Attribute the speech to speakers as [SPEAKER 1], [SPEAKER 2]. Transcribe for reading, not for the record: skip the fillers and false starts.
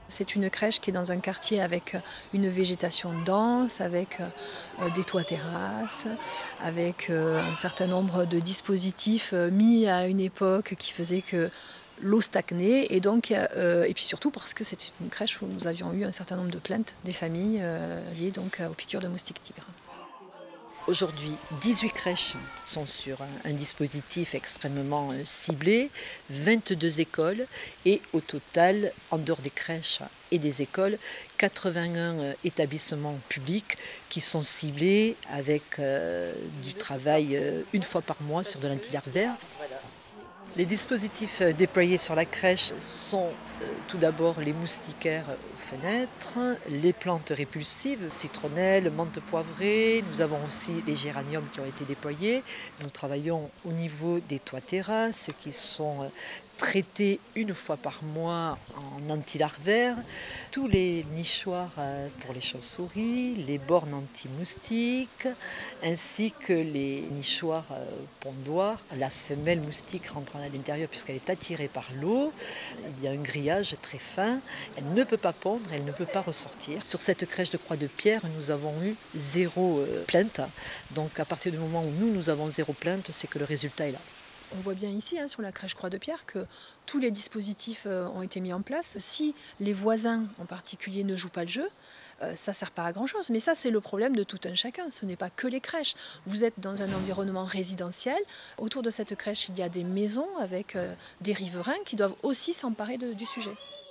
[SPEAKER 1] C'est une crèche qui est dans un quartier avec une végétation dense, avec des toits terrasses, avec un certain nombre de dispositifs mis à une époque qui faisait que l'eau stagnait et puis surtout parce que c'était une crèche où nous avions eu un certain nombre de plaintes des familles liées donc aux piqûres de moustiques tigres.
[SPEAKER 2] Aujourd'hui, 18 crèches sont sur un dispositif extrêmement ciblé, 22 écoles et au total, en dehors des crèches et des écoles, 81 établissements publics qui sont ciblés avec du travail une fois par mois sur de l'antilarvaire. Les dispositifs déployés sur la crèche sont tout d'abord les moustiquaires aux fenêtres, les plantes répulsives, citronnelle, menthe poivrée. Nous avons aussi les géraniums qui ont été déployés. Nous travaillons au niveau des toits terrasses qui sont traités une fois par mois en antilarvaire. Tous les nichoirs pour les chauves-souris, les bornes anti-moustiques, ainsi que les nichoirs pondoirs. La femelle moustique rentre à l'intérieur puisqu'elle est attirée par l'eau. Il y a un grillage très fin. Elle ne peut pas pondre, elle ne peut pas ressortir. Sur cette crèche de Croix-de-Pierre, nous avons eu 0 plainte. Donc à partir du moment où nous avons 0 plainte, c'est que le résultat est là.
[SPEAKER 1] On voit bien ici, sur la crèche Croix-de-Pierre, que tous les dispositifs ont été mis en place. Si les voisins en particulier ne jouent pas le jeu, ça ne sert pas à grand-chose. Mais ça, c'est le problème de tout un chacun. Ce n'est pas que les crèches. Vous êtes dans un environnement résidentiel. Autour de cette crèche, il y a des maisons avec des riverains qui doivent aussi s'emparer du sujet.